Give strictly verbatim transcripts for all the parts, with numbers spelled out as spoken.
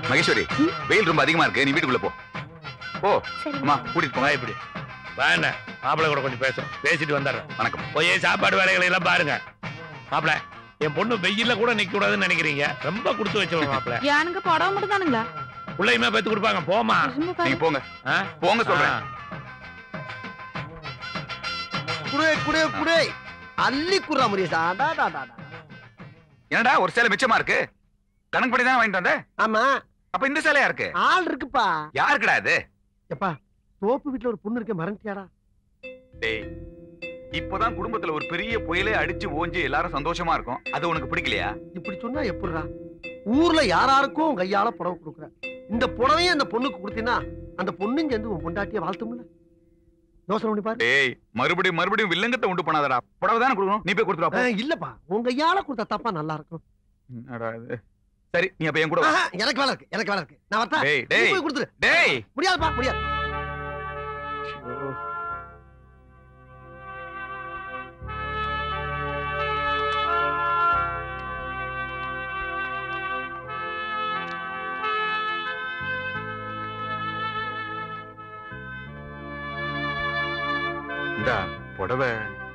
மகேஸ்வரி, வெயில் ரொம்ப அதிகமா இருக்கு, நீ வீட்டுக்குள்ள போ. போ. அம்மா கூட்டிட்டு போங்க. இப்படி வேணா மாப்பிள்ளை கூட கொஞ்சம் பேசுறோம், பேசிட்டு வந்துடுறேன். வணக்கம். போய் சாப்பாடு வேலைகளை எல்லாம் பாருங்க. மாப்பிள்ள, என் பொண்ணு வெயில்ல கூட நிக்க கூடாதுன்னு நினைக்கிறீங்க, ரொம்ப கொடுத்து வச்சவங்க மாப்பிள்ள. யானுங்க படம் மட்டும் தானுங்களா? பிள்ளையுமே பேத்து கொடுப்பாங்க. போமா, நீங்க போங்க. போங்க சொல்றேன். குடே குடே குடே அள்ளி குறா முரியசா. என்னடா ஒரு சேலை மிச்சமா இருக்கு? கணக்கு பண்ணி தான் வாங்கிட்டு வந்த? ஆமா. அப்ப இந்த சேலையா இருக்கு? ஆள் இருக்குப்பா. யாருக்குடா இது? எப்பா தோப்பு வீட்டுல ஒரு பொண்ணு இருக்க மறந்துட்டியாடா? டேய், இப்போதான் குடும்பத்துல ஒரு பெரிய புயலே அடிச்சு ஓஞ்சி எல்லாரும் சந்தோஷமா இருக்கும், அது உனக்கு பிடிக்கலையா? இப்படி சொன்னா எப்படிடா? ஊர்ல யாராருக்கும் கையால புடவை கொடுக்குற, இந்த புடவையும் அந்த பொண்ணுக்கு கொடுத்தீங்கன்னா அந்த பொண்ணும் சேர்ந்து உன் பொண்டாட்டிய வாழ்த்தும்ல. யோசனை பண்ணி பாரு. டேய், மறுபடியும் மறுபடியும் வில்லங்கத்தை உண்டு பண்ணாதடா. புடவை தானே கொடுக்கணும், நீ போய் கொடுத்துடா. இல்லப்பா, உன் கையால கொடுத்தா தப்பா நல்லா இருக்கும். என்னடா இது? சரி, நீ அப்ப என் கூட வா. எனக்கு வேலை இருக்கு, எனக்கு வேலை இருக்கு. நான் வரட்டா? டேய் டேய் போய் கொடுத்துரு. டேய், முடியாதுப்பா, முடியாது. இந்தா புடவை.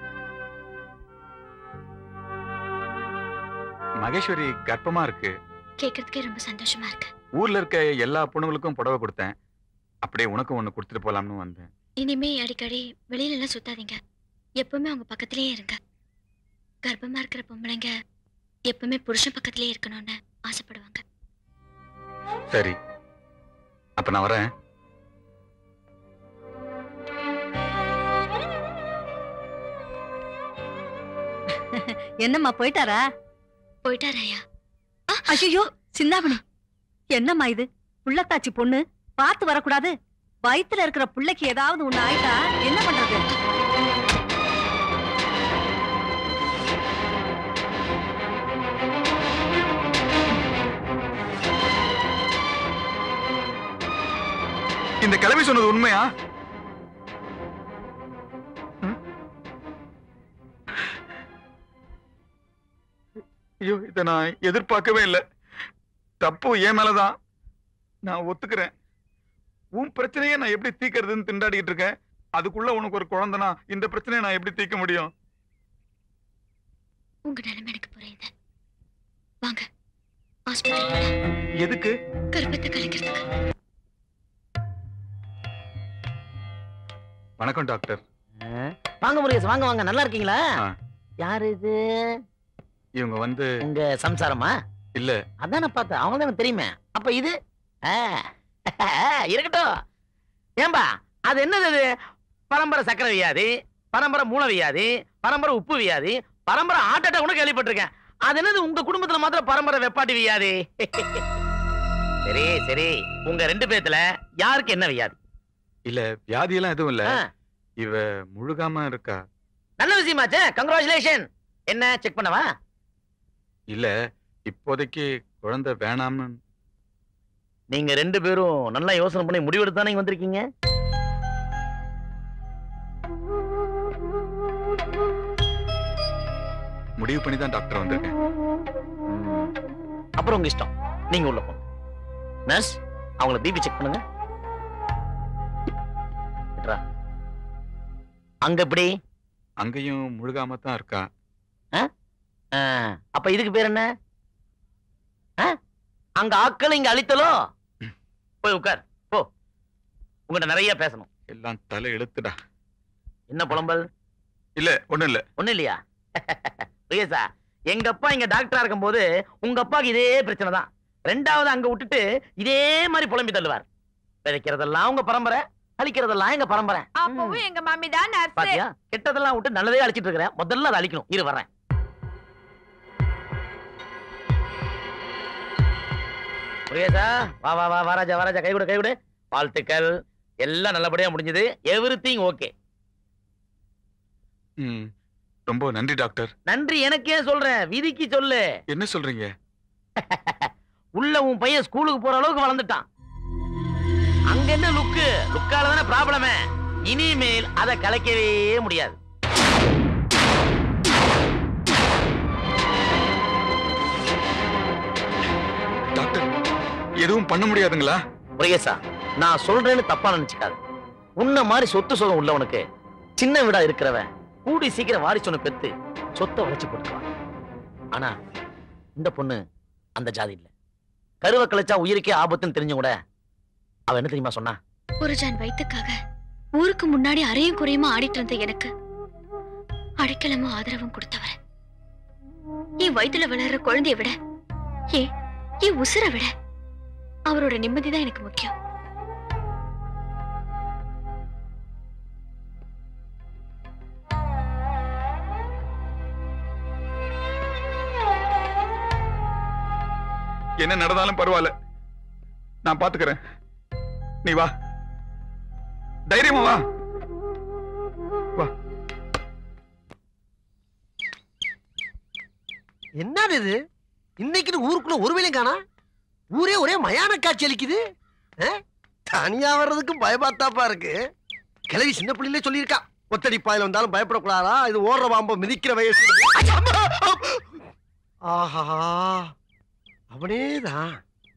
மகேஸ்வரி கர்ப்பமா இருக்கு. கேக்குறதுக்கே ரொம்ப சந்தோஷமா இருக்கு. ஊர்ல இருக்க எல்லா பொண்ணுங்களுக்கும் புடவை கொடுத்தேன், அப்படியே உனக்கும் ஒண்ணு கொடுத்துட்டு போலாம்னு வந்தேன். இனிமே அடிக்கடி வெளியில எல்லாம் சுத்தாதீங்க, எப்பவுமே அவங்க பக்கத்திலேயே இருங்க. கர்ப்பமா இருக்கிற பொம்பளைங்க எப்பவுமே புருஷன் பக்கத்திலேயே இருக்கணும்னு ஆசைப்படுவாங்க. சரி, அப்ப நான் வரேன். என்னம்மா போயிட்டாரா? போயிட்டாராயா? ஐயோ சின்னாமணி, என்னம்மா இது? புள்ளத்தாச்சி பொண்ணு பார்த்து வரக்கூடாது? வயித்துல இருக்கிற புள்ளைக்கு ஏதாவது ஒண்ணு ஆயிட்டா என்ன பண்றது? இந்த கிழவி சொன்னது உண்மையா? ஐயோ, இத நான் எதிர்பார்க்கவே இல்லை. தப்பு ஏன் மேலதான். நான் ஒத்துக்கிறேன். உன் பிரச்சனையை நான் எப்படி தீக்கிறதுன்னு திண்டாடிட்டு இருக்கேன். அதுக்குள்ள உனக்கு ஒரு குழந்தைனா இந்த பிரச்சனையை நான் எப்படி தீர்க்க முடியும்? உங்க நிலைமை எனக்கு புரியுது. வாங்க ஹாஸ்பிடல். எதுக்கு? கர்ப்பத்தை கலைக்கிறதுக்கு. வணக்கம் டாக்டர். வாங்க முருகேஷ், வாங்க வாங்க. நல்லா இருக்கீங்களா? யாரு இது? இவங்க வந்து உங்க சம்சாரமா? இல்ல. அதான் நான் பார்த்தேன், அவங்க தான் தெரியுமே. அப்ப இது இருக்கட்டும். ஏன்பா அது என்னது? அது பரம்பரை சக்கரை வியாதி, பரம்பரை மூல வியாதி, பரம்பரை உப்பு வியாதி, பரம்பரை ஹார்ட் அட்டாக் கூட கேள்விப்பட்டிருக்கேன். அது என்னது உங்க குடும்பத்துல மாத்திரம் பரம்பரை வெப்பாட்டி வியாதி? சரி சரி, உங்க ரெண்டு பேத்துல யாருக்கு என்ன வியாதி? இல்ல, வியாதி எல்லாம் எதுவும் இல்ல. இவ முழுகாம இருக்கா. நல்ல விஷயமாச்சே, கங்க்ராச்சுலேஷன். என்ன செக் பண்ணவா? இல்ல, இப்போதைக்கு குழந்தை வேணாம்னு. நீங்க ரெண்டு பேரும் நல்லா யோசனை பண்ணி முடிவெடுத்தானே வந்திருக்கீங்க. முடிவு பண்ணி தான் டாக்டர் வந்திருக்கேன். அப்புறம் உங்க இஷ்டம், நீங்க உள்ள போங்க. நர்ஸ், அவங்கள பிபி செக் பண்ணுங்க. அங்க எப்படி? அங்கேயும் முழுகாம தான் இருக்கா. அப்ப இதுக்கு பேர் என்ன? அங்க ஆக்கள் இங்க அழித்தலோ? போய் உட்கார் போ, உங்ககிட்ட நிறைய பேசணும். எல்லாம் தலை எழுத்துடா. என்ன புலம்பல்? இல்ல, ஒண்ணு இல்ல. ஒண்ணு இல்லையா? ரியசா, எங்க அப்பா இங்க டாக்டரா இருக்கும் போது உங்க அப்பாக்கு இதே பிரச்சனை தான். ரெண்டாவது அங்க விட்டுட்டு இதே மாதிரி புலம்பி தள்ளுவார். விதைக்கிறதெல்லாம் உங்க பரம்பரை, அழிக்கிறதெல்லாம் எங்க பரம்பரை. அப்பவும் எங்க மம்மி தான் நர்ஸ். பாத்தியா, கெட்டதெல்லாம் விட்டு நல்லதே அழிச்சிட்டு இருக்கிறேன். முதல்ல அதை அழிக்கணும். இரு வர்றேன். முருகேசா, வா வா வா வாராஜா வாராஜா, கை கொடு கை கொடு. வாழ்த்துக்கள், எல்லாம் நல்லபடியா முடிஞ்சது. Everything okay. ம், ரொம்ப நன்றி டாக்டர். நன்றி எனக்கே சொல்றேன், விதிக்கு சொல்லு. என்ன சொல்றீங்க? உள்ள உன் பையன் ஸ்கூலுக்கு போற அளவுக்கு வளர்ந்துட்டான். அங்க என்ன லுக்கு? லுக்கால தானே ப்ராப்ளமே. இனிமேல் அதை கலைக்கவே முடியாது. டாக்டர், எதுவும் பண்ண முடியாதுங்களா? முருகேசா, நான் சொல்றேன்னு தப்பா நினைச்சுக்காது. உன்ன மாதிரி சொத்து சுகம் உள்ளவனுக்கு சின்ன வீடா இருக்கிறவன் கூடி சீக்கிரம் வாரிசொன்னு பெத்து சொத்தை உழைச்சு போட்டுக்குவான். ஆனா இந்த பொண்ணு அந்த ஜாதி இல்ல. கருவை கலைச்சா உயிருக்கே ஆபத்துன்னு தெரிஞ்சு கூட அவ என்ன தெரியுமா சொன்னா? ஒரு ஜான் வயிற்றுக்காக ஊருக்கு முன்னாடி அரையும் குறையுமா ஆடிட்டு இருந்த எனக்கு அடைக்கலமும் ஆதரவும் கொடுத்தவர். என் வயிற்றுல வளர்ற குழந்தைய விட ஏ என் உசுரை விட அவரோட நிம்மதிதான் எனக்கு முக்கியம். என்ன நடந்தாலும் பரவாயில்ல, நான் பாத்துக்கிறேன். நீ வா, தைரியமா வா. வா. என்னது இது? இன்னைக்கு ஊருக்குள்ள ஒரு வேலையும் காணா. ஊரே ஒரே மயான காட்சி அளிக்குது. தனியா வர்றதுக்கு பயமாத்தாப்பா இருக்கு. கிளவி சின்ன பிள்ளையிலே சொல்லியிருக்கா, ஒத்தடி பாயில வந்தாலும் பயப்படக்கூடாதா, இது ஓடுற பாம்ப மிதிக்கிற வயசு. ஆஹா, அவனேதான்.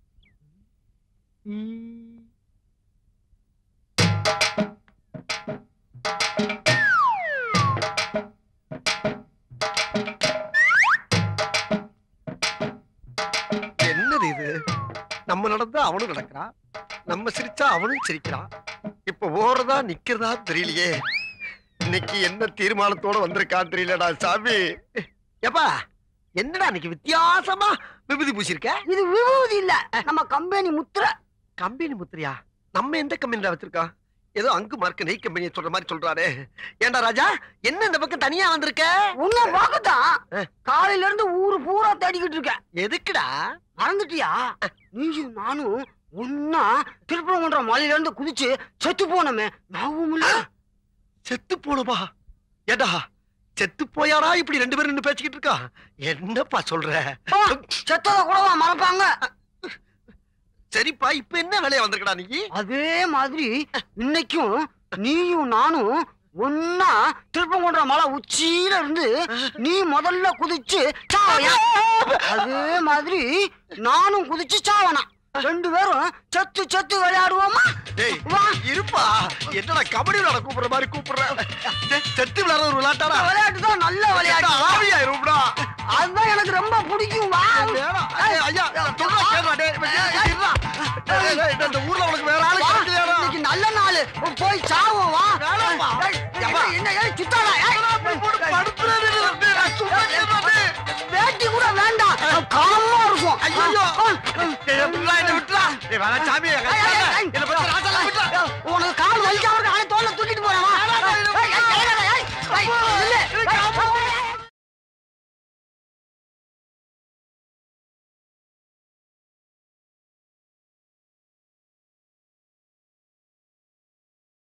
என்னது இது? நம்ம நடந்தா அவனும் நடக்கிறான், நம்ம சிரிச்சா அவனும் சிரிக்கிறான். இப்ப ஓடுறதா நிக்கிறதா தெரியலையே. இன்னைக்கு என்ன தீர்மானத்தோட வந்திருக்கான்னு தெரியலடா சாமி. எப்பா என்னடா இன்னைக்கு வித்தியாசமா விபூதி பூசிருக்க? இது விபூதி இல்ல, நம்ம கம்பெனி முத்திரை. கம்பெனி முத்திரையா? நம்ம எந்த கம்பெனில வச்சிருக்கோம்? ஏதோ அங்கு மார்க்க நெய் கம்பெனியை சொல்ற மாதிரி சொல்றாரு. ஏண்டா ராஜா, என்ன இந்த பக்கம் தனியா வந்திருக்க? உன்ன பார்க்கத்தான் காலையில இருந்து ஊரு பூரா தேடிக்கிட்டு இருக்க. எதுக்குடா? மறந்துட்டியா? நீயும் நானும் ஒன்னா திருப்பரங்குன்ற மலையில இருந்து குதிச்சு செத்து போனமே, ஞாபகம் இல்ல? செத்து போனமா? ஏடா செத்து போயாரா இப்படி ரெண்டு பேரும் நின்னு பேசிக்கிட்டு இருக்கா? என்னப்பா சொல்ற? செத்தத கூடவா மறப்பாங்க? சரிப்பா, இப்ப என்ன வேலையா வந்திருக்கடா நீ? அதே மாதிரி இன்னைக்கும் நீயும் நானும் ஒன்னா திருப்பங்குன்ற மலை உச்சியில இருந்து நீ முதல்ல குதிச்சு சாவயா, அதே மாதிரி நானும் குதிச்சு சாவனா. ரெண்டு பேரும் சத்து சத்து விளையாடுவோமா? டேய் இருப்பா, என்னடா கபடி விளையாட கூப்பிடுற மாதிரி கூப்பிடுற? செத்து விளையாடுற ஒரு விளையாட்டாடா? விளையாட்டு தான், நல்ல விளையாட்டு. ஆவியா இருப்பா, அதுதான் எனக்கு ரொம்ப பிடிக்கும். வா. ஐயா சொல்றா கேளுடா. டேய் இந்த ஊர்ல உனக்கு வேற ஆளு கிடையாதா? இன்னைக்கு நல்ல நாள், போய் சாவோம். வா. வேணாம்ப்பா. என்ன ஏய் சுத்தாடா, வேட்டி கூட வேண்டாம், காமா இருக்கும். ஐயோ என்ன விட்டுறா. டேய் வேணா சாமி, என்ன